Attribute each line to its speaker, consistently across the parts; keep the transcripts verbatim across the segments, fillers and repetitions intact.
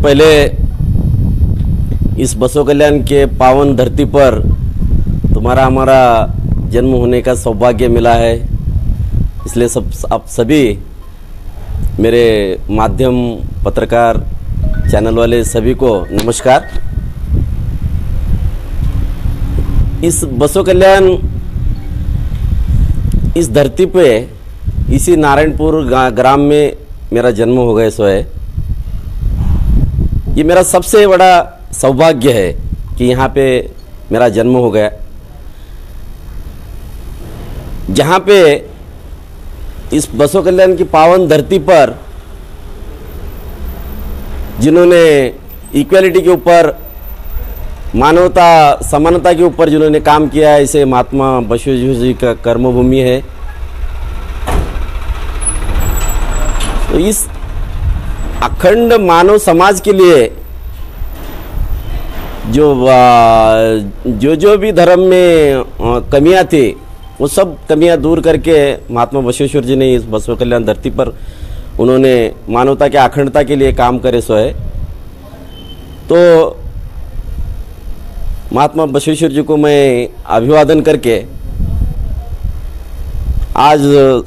Speaker 1: पहले इस बसव कल्याण के पावन धरती पर तुम्हारा हमारा जन्म होने का सौभाग्य मिला है, इसलिए सब आप सभी मेरे माध्यम पत्रकार चैनल वाले सभी को नमस्कार। इस बसव कल्याण इस धरती पे इसी नारायणपुर ग्राम में मेरा जन्म हो गया सो है। ये मेरा सबसे बड़ा सौभाग्य है कि यहाँ पे मेरा जन्म हो गया, जहाँ पे इस बसव कल्याण की पावन धरती पर जिन्होंने इक्वालिटी के ऊपर, मानवता समानता के ऊपर जिन्होंने काम किया है, इसे महात्मा बसवेश्वर जी का कर्मभूमि है। तो इस अखंड मानव समाज के लिए जो जो जो भी धर्म में कमियां थी वो सब कमियां दूर करके महात्मा बसवेश्वर जी ने इस बसव कल्याण धरती पर उन्होंने मानवता के अखंडता के लिए काम करे सो है। तो महात्मा बसवेश्वर जी को मैं अभिवादन करके आज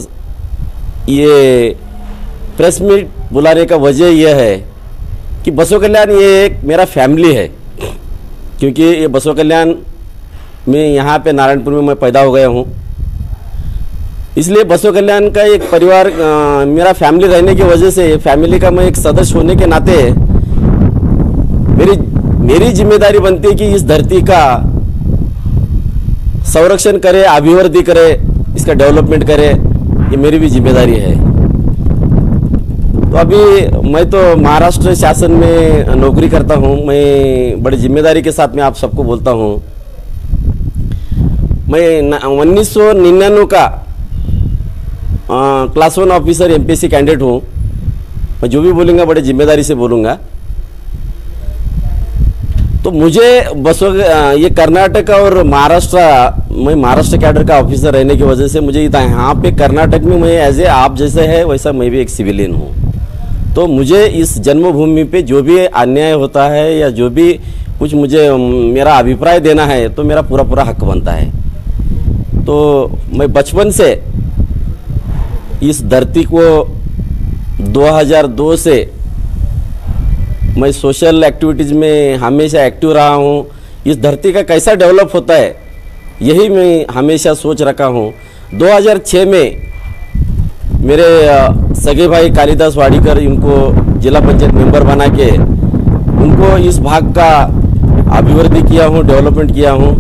Speaker 1: ये प्रेस मीट बुलाने का वजह यह है कि बसव कल्याण ये एक मेरा फैमिली है, क्योंकि ये बसव कल्याण में यहाँ पे नारायणपुर में मैं पैदा हो गया हूँ, इसलिए बसव कल्याण का एक परिवार आ, मेरा फैमिली रहने की वजह से, फैमिली का मैं एक सदस्य होने के नाते मेरी मेरी जिम्मेदारी बनती है कि इस धरती का संरक्षण करे, अभिवृद्धि करे, इसका डेवलपमेंट करे, ये मेरी भी जिम्मेदारी है। तो अभी मैं तो महाराष्ट्र शासन में नौकरी करता हूँ, मैं बड़ी जिम्मेदारी के साथ में आप सबको बोलता हूँ। मैं उन्नीस सौ निन्यानवे का आ, class one officer MPSC candidate हूँ। मैं जो भी बोलूँगा बड़े जिम्मेदारी से बोलूँगा। तो मुझे बसव ये कर्नाटक और महाराष्ट्र, मैं महाराष्ट्र कैडर का ऑफिसर रहने की वजह से मुझे यहाँ पे कर्नाटक में मैं एज ए आप जैसे है वैसा मैं भी एक सिविलियन हूँ। तो मुझे इस जन्मभूमि पे जो भी अन्याय होता है या जो भी कुछ मुझे मेरा अभिप्राय देना है तो मेरा पूरा पूरा हक बनता है। तो मैं बचपन से इस धरती को दो हज़ार दो से मैं सोशल एक्टिविटीज़ में हमेशा एक्टिव रहा हूँ। इस धरती का कैसा डेवलप होता है यही मैं हमेशा सोच रखा हूँ। दो हज़ार छह में मेरे सगे भाई कालिदास वाड़ीकर, इनको जिला पंचायत मेंबर बना के उनको इस भाग का अभिवृद्धि किया हूँ, डेवलपमेंट किया हूँ।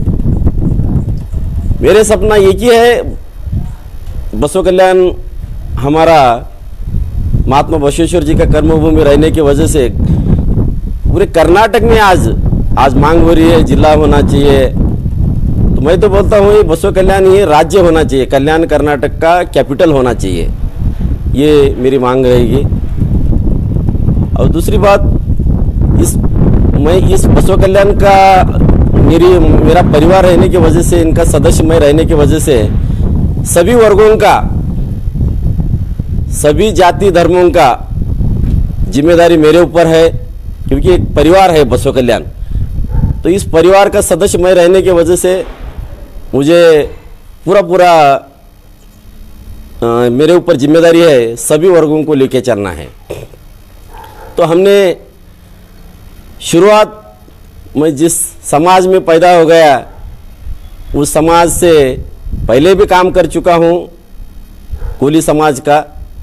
Speaker 1: मेरे सपना एक ही है, बसव कल्याण हमारा महात्मा बसवेश्वर जी का कर्मभूमि रहने की वजह से पूरे कर्नाटक में आज आज मांग हो रही है जिला होना चाहिए। तो मैं तो बोलता हूँ ये बसव कल्याण ये राज्य होना चाहिए, कल्याण कर्नाटक का कैपिटल होना चाहिए, ये मेरी मांग रहेगी। और दूसरी बात, इस मैं इस बसव कल्याण का मेरी मेरा परिवार रहने की वजह से, इनका सदस्य मैं रहने की वजह से सभी वर्गों का, सभी जाति धर्मों का जिम्मेदारी मेरे ऊपर है, क्योंकि एक परिवार है बसव कल्याण। तो इस परिवार का सदस्य मैं रहने की वजह से मुझे पूरा पूरा आ, मेरे ऊपर जिम्मेदारी है, सभी वर्गों को लेके चलना है। तो हमने शुरुआत, मैं जिस समाज में पैदा हो गया उस समाज से पहले भी काम कर चुका हूँ, कोली समाज का।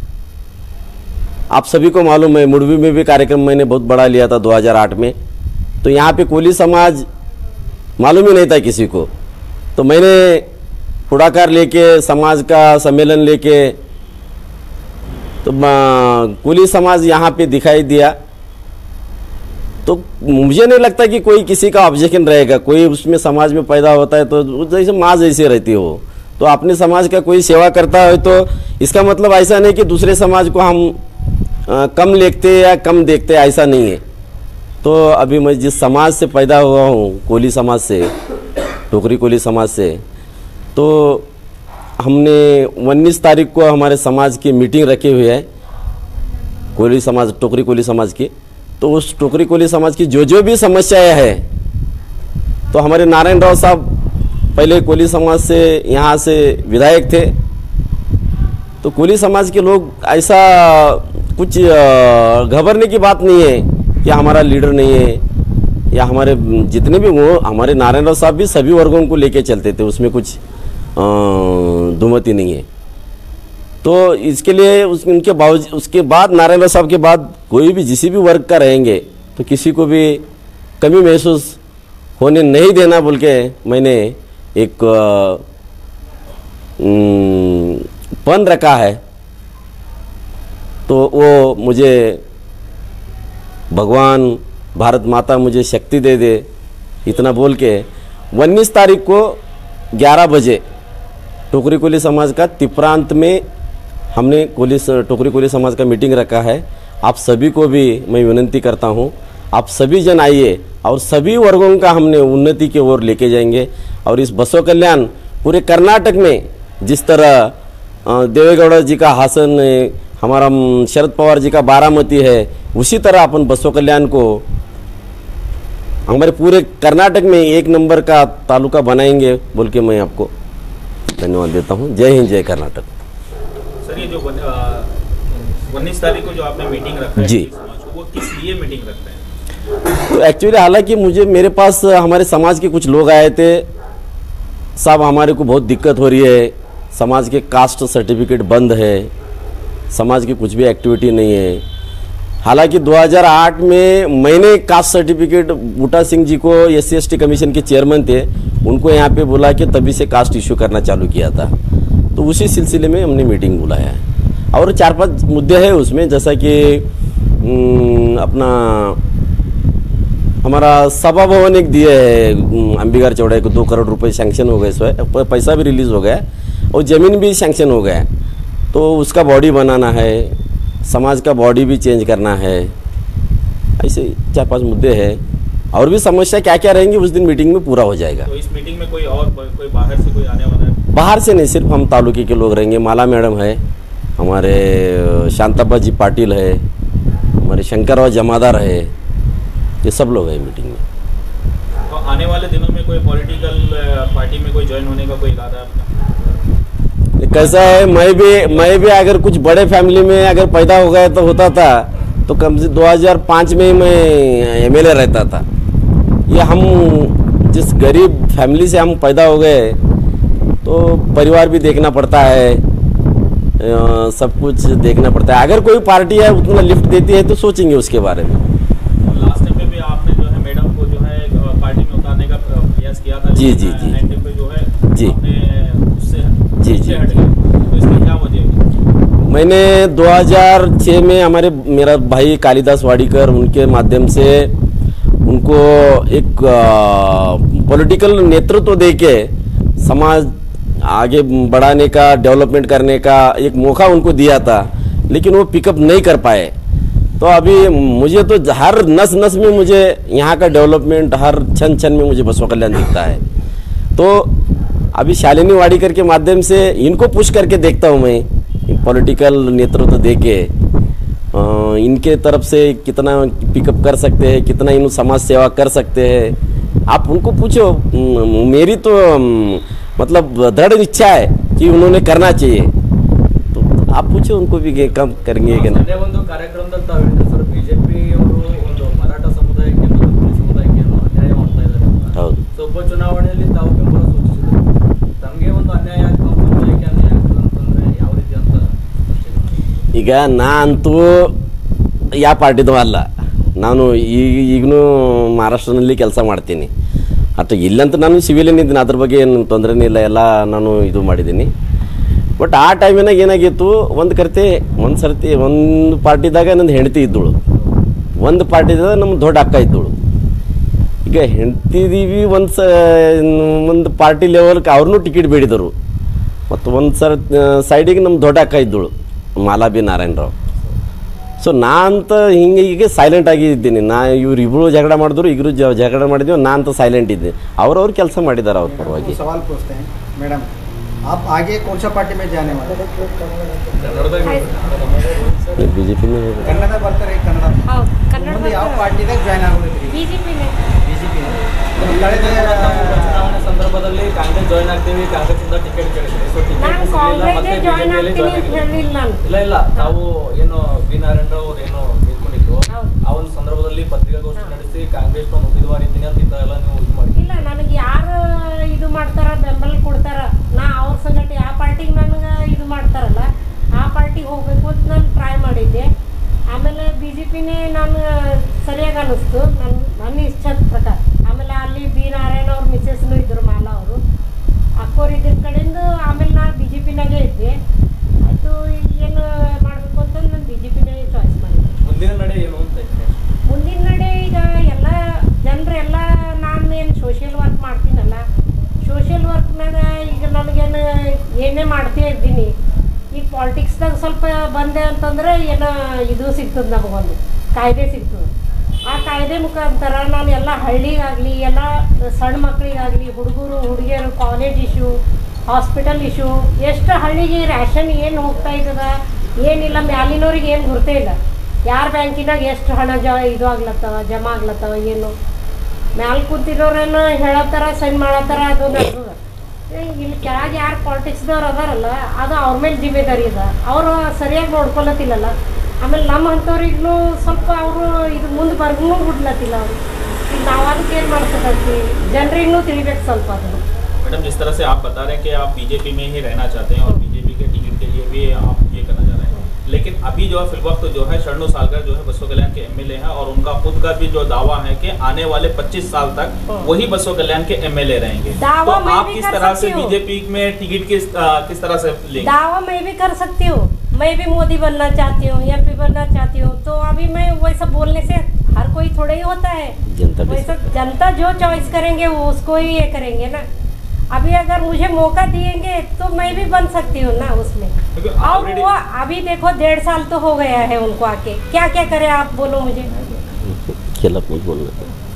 Speaker 1: आप सभी को मालूम है, मुड़वी में भी कार्यक्रम मैंने बहुत बड़ा लिया था दो हज़ार आठ में। तो यहाँ पे कोली समाज मालूम ही नहीं था किसी को, तो मैंने पुढ़ाकार लेके समाज का सम्मेलन लेके तो कोली समाज यहाँ पे दिखाई दिया। तो मुझे नहीं लगता कि कोई किसी का ऑब्जेक्शन रहेगा, कोई उसमें समाज में पैदा होता है तो जैसे माँ जैसे रहती हो, तो अपने समाज का कोई सेवा करता है तो इसका मतलब ऐसा नहीं कि दूसरे समाज को हम आ, कम लेखते या कम देखते, ऐसा नहीं है। तो अभी मैं जिस समाज से पैदा हुआ हूँ, कोली समाज से, टोकरी कोली समाज से, तो हमने उन्नीस तारीख को हमारे समाज की मीटिंग रखी हुई है, कोली समाज, टोकरी कोली समाज की। तो उस टोकरी कोली समाज की जो जो भी समस्याएं है, तो हमारे नारायण राव साहब पहले कोली समाज से यहाँ से विधायक थे, तो कोली समाज के लोग ऐसा कुछ घबराने की बात नहीं है कि हमारा लीडर नहीं है, या हमारे जितने भी वो हमारे नारायण राव साहब भी सभी वर्गों को लेके चलते थे, उसमें कुछ दुमति नहीं है। तो इसके लिए उस उनके बावजूद उसके बाद नारायण राव साहब के बाद कोई भी जिसी भी वर्ग का रहेंगे तो किसी को भी कमी महसूस होने नहीं देना बोल के मैंने एक पन रखा है। तो वो मुझे भगवान भारत माता मुझे शक्ति दे दे, इतना बोल के उन्नीस तारीख को ग्यारह बजे टोकरी कोली समाज का तिप्रांत में हमने कोली टोकरी कोली समाज का मीटिंग रखा है। आप सभी को भी मैं विनती करता हूँ, आप सभी जन आइए और सभी वर्गों का हमने उन्नति की ओर लेके जाएंगे। और इस बसव कल्याण पूरे कर्नाटक में जिस तरह देवेगौड़ा जी का हासन, हमारा शरद पवार जी का बारामती है, उसी तरह अपन बसव कल्याण को हमारे पूरे कर्नाटक में एक नंबर का तालुका बनाएंगे बोल के मैं आपको धन्यवाद देता हूँ। जय हिंद, जय कर्नाटक।
Speaker 2: सर, ये जो उन्नीस तारीख को जो आपने मीटिंग रखा है
Speaker 1: जी,
Speaker 2: वो किस लिए मीटिंग रखते हैं?
Speaker 1: तो एक्चुअली हालांकि मुझे मेरे पास हमारे समाज के कुछ लोग आए थे, साहब हमारे को बहुत दिक्कत हो रही है, समाज के कास्ट सर्टिफिकेट बंद है, समाज की कुछ भी एक्टिविटी नहीं है। हालांकि दो हज़ार आठ में मैंने कास्ट सर्टिफिकेट बूटा सिंह जी को S C S T commission के चेयरमैन थे, उनको यहाँ पे बुला के तभी से कास्ट इशू करना चालू किया था। तो उसी सिलसिले में हमने मीटिंग बुलाया है और चार पांच मुद्दे हैं उसमें, जैसा कि अपना हमारा सभा भवन एक दिए है अंबिगर चौड़ाई को, दो करोड़ रुपए सैंक्शन हो गए, इस वक्त पैसा भी रिलीज हो गया और ज़मीन भी सैंक्शन हो गया, तो उसका बॉडी बनाना है, समाज का बॉडी भी चेंज करना है। ऐसे चार पांच मुद्दे हैं और भी समस्या क्या क्या रहेंगी उस दिन मीटिंग में पूरा हो जाएगा।
Speaker 2: तो इस मीटिंग में कोई और कोई बाहर से कोई आने वाला है?
Speaker 1: बाहर से नहीं, सिर्फ हम तालुके के लोग रहेंगे। माला मैडम है, हमारे शांताबा जी पाटिल है, हमारे शंकरराव जमादार है, ये सब लोग हैं मीटिंग में।
Speaker 2: तो आने वाले दिनों में कोई पॉलिटिकल पार्टी में कोई ज्वाइन होने का कोई इरादा है आपका?
Speaker 1: कैसा है, मैं भी मैं भी अगर कुछ बड़े फैमिली में अगर पैदा हो गया तो होता था, तो कम से दो हज़ार पाँच में ही मैं एम एल ए रहता था। ये हम जिस गरीब फैमिली से हम पैदा हो गए, तो परिवार भी देखना पड़ता है, आ, सब कुछ देखना पड़ता है। अगर कोई पार्टी है उतना लिफ्ट देती है तो सोचेंगे उसके बारे में।
Speaker 2: लास्ट टाइम पे भी आपने जो है मैडम को जो है पार्टी में उतारने का प्रयास किया था।
Speaker 1: जी जी जी
Speaker 2: एंड पे जो है
Speaker 1: जी
Speaker 2: उससे
Speaker 1: जी जी
Speaker 2: हट गए, तो इसकी क्या वजह है?
Speaker 1: मैंने दो हज़ार छह में हमारे मेरा भाई कालिदास वाडीकर, उनके माध्यम से उनको एक पॉलिटिकल नेतृत्व देके समाज आगे बढ़ाने का, डेवलपमेंट करने का एक मौका उनको दिया था, लेकिन वो पिकअप नहीं कर पाए। तो अभी मुझे तो हर नस नस में मुझे यहाँ का डेवलपमेंट, हर क्षण क्षण में मुझे बसव कल्याण दिखता है। तो अभी शालिनी वाडीकर के माध्यम से इनको पुश करके देखता हूँ मैं, पॉलिटिकल नेतृत्व देके इनके तरफ से कितना पिकअप कर सकते हैं, कितना इन समाज सेवा कर सकते हैं। आप उनको पूछो, मेरी तो मतलब दृढ़ इच्छा है कि उन्होंने करना चाहिए, तो आप पूछो उनको भी कम करेंगे कि
Speaker 3: नहीं। ಒಂದು ಕಾರ್ಯಕ್ರಮದಲ್ಲಿ ತಾವೇಂದ್ರೆ ಸರ್ ಬಿಜೆಪಿ ಅವರು ಒಂದು ಮರಾಠ ಸಮುದಾಯಕ್ಕೆ ಮತ್ತು ಕುರುಬ ಸಮುದಾಯಕ್ಕೆ ಅನ್ಯಾಯ ಮಾಡ್ತಾ ಇದ್ದಾರೆ. ಹೌದು. ಸೊ ಉಪ ಚುನಾವಣೆಯಲ್ಲಿ ತಾವು ಬೆಂಬಲ ಸೂಚಿಸಿದ್ರು. ತಮಗೆ ಒಂದು ಅನ್ಯಾಯ ಆಗ್ತಾ ಸಮುದಾಯಕ್ಕೆ ಅನ್ಯಾಯ ಆಗ್ತದೆ ಅಂತಂದ್ರೆ ಯಾವ ರೀತಿ ಅಂತ
Speaker 1: ಈಗ ನಾನಂತೂ ಯಾವ ಪಾರ್ಟಿದವ ಅಲ್ಲ, ನಾನು ಈಗ ಈಗಲೂ ಮಹಾರಾಷ್ಟ್ರನಲ್ಲಿ ಕೆಲಸ ಮಾಡ್ತೀನಿ. ಅಥವಾ ಇಲ್ಲಂತ ನಾನು ಸಿವಿಲಿಯನ್ ಇದ್ದೀನಿ, ಅದ್ರ ಬಗ್ಗೆ ಏನು ತೊಂದರೆನೇ ಇಲ್ಲ, ಎಲ್ಲ ನಾನು ಇದು ಮಾಡಿದ್ದೀನಿ. ಬಟ್ ಆ ಟೈಮಿನಾಗ ಏನಾಗಿತ್ತು, ಒಂದು ಕರ್ತಿ ಒಂದು ಸರ್ತಿ ಒಂದು ಪಾರ್ಟಿದಾಗ ನಂದು ಹೆಂಡತಿ ಇದ್ದಳು, ಒಂದು ಪಾರ್ಟಿದಾಗ ನಮ್ಮ ದೊಡ್ಡ ಅಕ್ಕ ಇದ್ದಳು. ಈಗ ಹೆಂಡ್ತಿದೀವಿ ಒಂದು ಸ ಒಂದು ಪಾರ್ಟಿ ಲೆವೆಲ್ಗೆ ಅವ್ರನ್ನೂ ಟಿಕೆಟ್ ಬೇಡಿದರು. ಮತ್ತು ಒಂದು ಸರ್ ಸೈಡಿಗೆ ನಮ್ಮ ದೊಡ್ಡ ಅಕ್ಕ ಇದ್ದಳು, ಮಾಲಾ ಬಿ ನಾರಾಯಣರಾವ್. ಸೊ ನಾ ಅಂತ ಹಿಂಗೆ ಹೀಗೆ ಸೈಲೆಂಟ್ ಆಗಿ ಇದ್ದೀನಿ. ನಾ ಇವ್ರು ಇಬ್ಬರು ಜಗಳ ಮಾಡಿದ್ರು, ಇಬ್ಬರು ಜಗಳ ಮಾಡಿದ್ವಿ, ನಾ ಅಂತ ಸೈಲೆಂಟ್ ಇದ್ದೆ. ಅವ್ರವ್ರು ಕೆಲಸ ಮಾಡಿದ್ದಾರೆ ಅವ್ರ ಪರವಾಗಿ.
Speaker 4: सवाल पूछते हैं मैडम, आप आगे कौन सा पार्टी में जाने वाले
Speaker 1: बीजेपी में
Speaker 4: ಕನ್ನಡ ಬರ್ತಾರೆ ಕನ್ನಡ
Speaker 5: ಹೌದು ಕನ್ನಡ
Speaker 4: ಮುಂದೆ ಯಾವ ಪಾರ್ಟಿದಾಗ ಜಾಯ್ನ್ ಆಗೋದ್ರಿ
Speaker 5: ಬಿಜೆಪಿನೇ
Speaker 4: ಬಿಜೆಪಿ ಕಳೆದ
Speaker 3: ಚುನಾವಣೆ ಸಂದರ್ಭದಲ್ಲಿ ಕಾಂಗ್ರೆಸ್ ಜಾಯ್ನ್ ಆಗ್ತೀವಿ ಕಾಂಗ್ರೆಸ್ ಇಂದ ಟಿಕೆಟ್ ಕೇಳಿದ್ರಿ ಸೊ
Speaker 5: ನಾನು
Speaker 3: ಟಿಕೆಟ್
Speaker 5: ಕಾಂಗ್ರೆಸ್ಗೆ ಜಾಯ್ನ್ ಆಗ್ತೀನಿ ಅಂತ ಹೇಳಿಲ್ಲ ನಾನು.
Speaker 3: ಇಲ್ಲ ಇಲ್ಲ ತಾವು ಏನು ಬಿ ನಾರಾಯಣ ರಾವ್ ಅವ್ರು ಏನು ಕೇಳ್ಕೊಂಡಿದ್ರು
Speaker 5: ಹೌದು.
Speaker 3: ಆ ಒಂದು ಸಂದರ್ಭದಲ್ಲಿ ಪತ್ರಿಕಾಗೋಷ್ಠಿ ನಡೆಸಿ ಕಾಂಗ್ರೆಸ್ ಒಂದು ಉಮೇದುವಾರ ಇದ್ದೀನಿ ಅಂತ ಇಂಥ ಎಲ್ಲ ನೀವು ಇದು ಮಾಡಿ
Speaker 5: ಇಲ್ಲ ನನಗೆ ಯಾರು ಇದು ಮಾಡ್ತಾರ ಬೆಂಬಲ ಕೊಡ್ತಾರ ನಾ ಅವ್ರ ಸಂಗಟ ಯಾವ ಪಾರ್ಟಿಗೆ ನನಗೆ ಇದು ಮಾಡ್ತಾರಲ್ಲ ಆ ಪಾರ್ಟಿಗೆ ಹೋಗ್ಬೇಕು ಅಂತ ನಾನು ಟ್ರೈ ಮಾಡಿದ್ದೆ. ಆಮೇಲೆ ಬಿ ಜೆ ಪಿನೇ ನಾನು ಸರಿಯಾಗಿ ಅನ್ನಿಸ್ತು ನನ್ನ ನನ್ನ ಇಷ್ಟದ ಪ್ರಕಾರ. ಆಮೇಲೆ ಅಲ್ಲಿ ಬಿ ನಾರಾಯಣ ಅವ್ರ ಮಿಸಸ್ನು ಇದ್ರು ಮಾಲಾ ಅವರು ಅಕ್ಕೋರು ಇದ್ರ ಕಡೆಯಿಂದ ಆಮೇಲೆ ನಾನು ಬಿ ಜೆ ಪಿನಾಗೆ ಇದ್ದೆ. ಅದು ಏನು ಮಾಡಬೇಕು ಅಂತ ನಾನು ಬಿ ಜೆ ಪಿನೇ ಚಾಯ್ಸ್ ಮಾಡಿದ್ದೆ.
Speaker 3: ಮುಂದಿನ ನಡೆ ಏನು ಅಂತ
Speaker 5: ಮುಂದಿನ ನಡೆ ಈಗ ಎಲ್ಲ ಜನರೆಲ್ಲ ನಾನು ಏನು ಸೋಷಿಯಲ್ ವರ್ಕ್ ಮಾಡ್ತೀನಲ್ಲ ಸೋಷಿಯಲ್ ವರ್ಕ್ನಾಗ ಈಗ ನನಗೇನು ಏನೇ ಮಾಡ್ತಾ ಇದ್ದೀನಿ ಈಗ ಪಾಲಿಟಿಕ್ಸ್ದಾಗ ಸ್ವಲ್ಪ ಬಂದೆ ಅಂತಂದ್ರೆ ಏನೋ ಇದು ಸಿಗ್ತದೆ ನಮಗೊಂದು ಕಾಯ್ದೆ ಸಿಗ್ತದೆ. ಆ ಕಾಯ್ದೆ ಮುಖಾಂತರ ನಾನು ಎಲ್ಲ ಹಳ್ಳಿಗಾಗಲಿ ಎಲ್ಲ ಸಣ್ಣ ಮಕ್ಕಳಿಗಾಗಲಿ ಹುಡುಗರು ಹುಡುಗಿಯರು ಕಾಲೇಜ್ ಇಶ್ಯೂ ಹಾಸ್ಪಿಟಲ್ ಇಶ್ಯೂ ಎಷ್ಟು ಹಳ್ಳಿಗೆ ರ್ಯಾಷನ್ ಏನು ಹೋಗ್ತಾ ಇದ್ದದ ಏನಿಲ್ಲ ಮ್ಯಾಲಿನವ್ರಿಗೆ ಏನು ಗುರ್ತೇ ಇಲ್ಲ. ಯಾರ ಬ್ಯಾಂಕಿನಾಗ ಎಷ್ಟು ಹಣ ಜ ಇದು ಆಗ್ಲತ್ತವ ಜಮಾ ಆಗ್ಲತ್ತವ ಏನು ಮ್ಯಾಲೆ ಕೂತಿರೋರೇನು ಹೇಳತ್ತಾರ ಸೈನ್ ಮಾಡತ್ತಾರ ಅದು ನಡ್ತದ. ಇಲ್ಲಿ ಕೆಳಗೆ ಯಾರು ಪಾಲಿಟಿಕ್ಸ್ದವ್ರು ಅದಾರಲ್ಲ ಅದು ಅವ್ರ ಮೇಲೆ ಜಿಮ್ಮೆದಾರಿ ಅದ. ಅವರು ಸರಿಯಾಗಿ ನೋಡ್ಕೊಳತ್ತಿಲ್ಲಲ್ಲ. ಆಮೇಲೆ ನಮ್ಮ ಅಂಥವ್ರಿಗೂ ಸ್ವಲ್ಪ ಅವರು ಇದು ಮುಂದೆ ಬರ್ಗೂ ಬಿಡ್ಲತ್ತಿಲ್ಲ ಅವರು. ಈಗ ನಾವು ಅದಕ್ಕೆ ಏನು ಮಾಡ್ಬೇಕಂತೀವಿ ಜನರಿಗೂ ತಿಳಿಬೇಕು ಸ್ವಲ್ಪ ಅದನ್ನು.
Speaker 2: मैडम जिस तरह से आप बता रहे हैं कि आप बीजेपी में ही रहना चाहते हैं और बीजेपी के टिकट के लिए भी आप ये करना चाह रहे हैं, लेकिन अभी जो है फिल वक्त जो है शरणु सालकर जो है बसवा कल्याण के एमएलए हैं और उनका खुद का भी जो दावा है कि आने वाले पच्चीस साल तक वही बसवा कल्याण के एमएलए रहेंगे।
Speaker 5: दावा
Speaker 2: तो
Speaker 5: मैं
Speaker 2: आप
Speaker 5: भी
Speaker 2: किस
Speaker 5: कर
Speaker 2: तरह से
Speaker 5: सकती हूँ।
Speaker 2: बीजेपी में टिकट किस आ, किस तरह से लेंगे?
Speaker 5: दावा मैं भी कर सकती हूँ। मैं भी मोदी बनना चाहती हूँ एम पी बनना चाहती हूँ। तो अभी मैं वैसा बोलने से हर कोई थोड़ा ही होता है।
Speaker 1: जनता
Speaker 5: वैसा जनता जो चॉइस करेंगे वो उसको ही ये करेंगे ना। अभी अगर मुझे मौका दिएंगे तो मैं भी बन सकती हूँ ना उसमें।
Speaker 2: क्योंकि
Speaker 5: और
Speaker 2: already-
Speaker 5: वो अभी देखो डेढ़ साल तो हो गया है उनको आके, क्या क्या करे आप बोलो मुझे।
Speaker 1: खेल मत बोलना।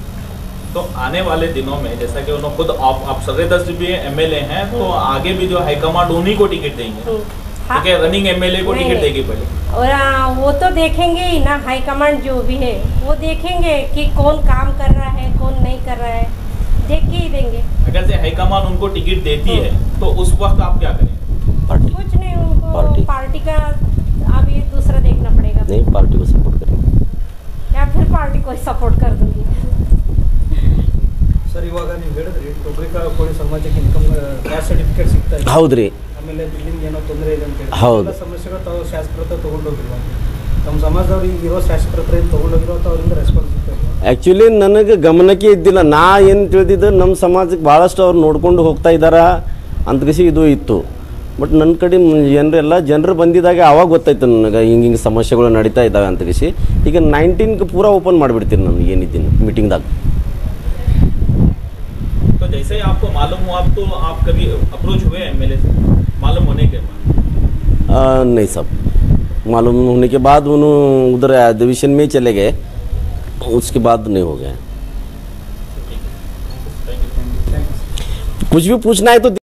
Speaker 2: तो आने वाले दिनों में जैसा कि उन्होंने खुद आप आप सरे दस भी एमएलए हैं तो आगे भी जो हाईकमांड उन्हीं को टिकट देंगे,
Speaker 5: हाँ।
Speaker 2: क्योंकि रनिंग एमएलए को
Speaker 5: नहीं,
Speaker 2: टिकट
Speaker 5: नहीं।
Speaker 2: देगी पहले।
Speaker 5: और आ, वो तो देखेंगे ही ना हाईकमांड जो भी है वो देखेंगे कि कौन काम कर रहा है कौन नहीं कर रहा है, देख के ही देंगे।
Speaker 2: अगर से हाईकमान उनको टिकट देती है तो उस वक्त आप क्या करेंगे?
Speaker 1: पार्टी
Speaker 5: कुछ नहीं उनको
Speaker 1: पार्टी।
Speaker 5: पार्टी का अभी दूसरा देखना पड़ेगा
Speaker 1: नहीं पार्टी को सपोर्ट करेंगे।
Speaker 5: या फिर पार्टी को सपोर्ट कर दूंगी।
Speaker 4: ಸರ್ ಇವಾಗ ನೀವು ಹೇಳಿದ್ರಿ ಒಬ್ಬರಿಗೆ ಕೋಳಿ ಸಮಾಜಕ್ಕೆ ಇನ್ಕಮ್ ಕ್ಯಾಸ್ಟ್ ಸರ್ಟಿಫಿಕೇಟ್ ಸಿಗ್ತಾ ಇದೆ,
Speaker 1: ಹೌದ್ರಿ
Speaker 4: ಆಮೇಲೆ ಬಿಲ್ಲಿಂಗ್ ಏನೋ ತೊಂದರೆ ಇದೆ ಅಂತ ಹೇಳಿ
Speaker 1: ಹೌದು.
Speaker 4: ಎಲ್ಲ ಸಮಸ್ಯೆಗಳು ತಾವು ಶಾಸಕರ ತಗೊಂಡೋಗಿಲ್ವ? ನಮ್ಮ ಸಮಾಜದವ್ರು ಈಗ ಇರೋ ಶಾಸಕರ ಏನು ತೊಗೊಂಡೋಗಿರೋ ಅಥವಾ ಅವರಿಂದ ರೆಸ್ಪಾನ್ಸ್ ಸಿಗ್ತಾ ಇಲ್ಲ?
Speaker 1: ಆ್ಯಕ್ಚುಲಿ ನನಗೆ ಗಮನಕ್ಕೆ ಇದ್ದಿಲ್ಲ. ನಾ ಏನು ತಿಳಿದಿದ್ದು ನಮ್ಮ ಸಮಾಜಕ್ಕೆ ಭಾಳಷ್ಟು ಅವ್ರು ನೋಡ್ಕೊಂಡು ಹೋಗ್ತಾ ಇದ್ದಾರಾ ಅಂತಗಿಸಿ ಇದು ಇತ್ತು. ಬಟ್ ನನ್ನ ಕಡೆ ಜನರೆಲ್ಲ ಜನರು ಬಂದಿದ್ದಾಗ ಆವಾಗ ಗೊತ್ತಾಯ್ತು ನನಗೆ ಹಿಂಗೆ ಹಿಂಗೆ ಸಮಸ್ಯೆಗಳು ನಡೀತಾ ಇದ್ದಾವೆ ಅಂತಗಿಸಿ. ಈಗ ನೈನ್ಟೀನ್ಗೆ ಪೂರಾ ಓಪನ್ ಮಾಡಿಬಿಡ್ತೀನಿ ನನಗೆ ಏನಿದ್ದೀನಿ ಮೀಟಿಂಗ್ದಾಗ.
Speaker 2: तो जैसे ही आपको मालूम हुआ आप तो आप कभी अप्रोच हुए एमएलए से मालूम होने के बाद?
Speaker 1: नहीं सब मालूम होने के बाद उन्होंने उधर अधिवेशन में चले गए, उसके बाद नहीं हो गया। कुछ भी पूछना है तो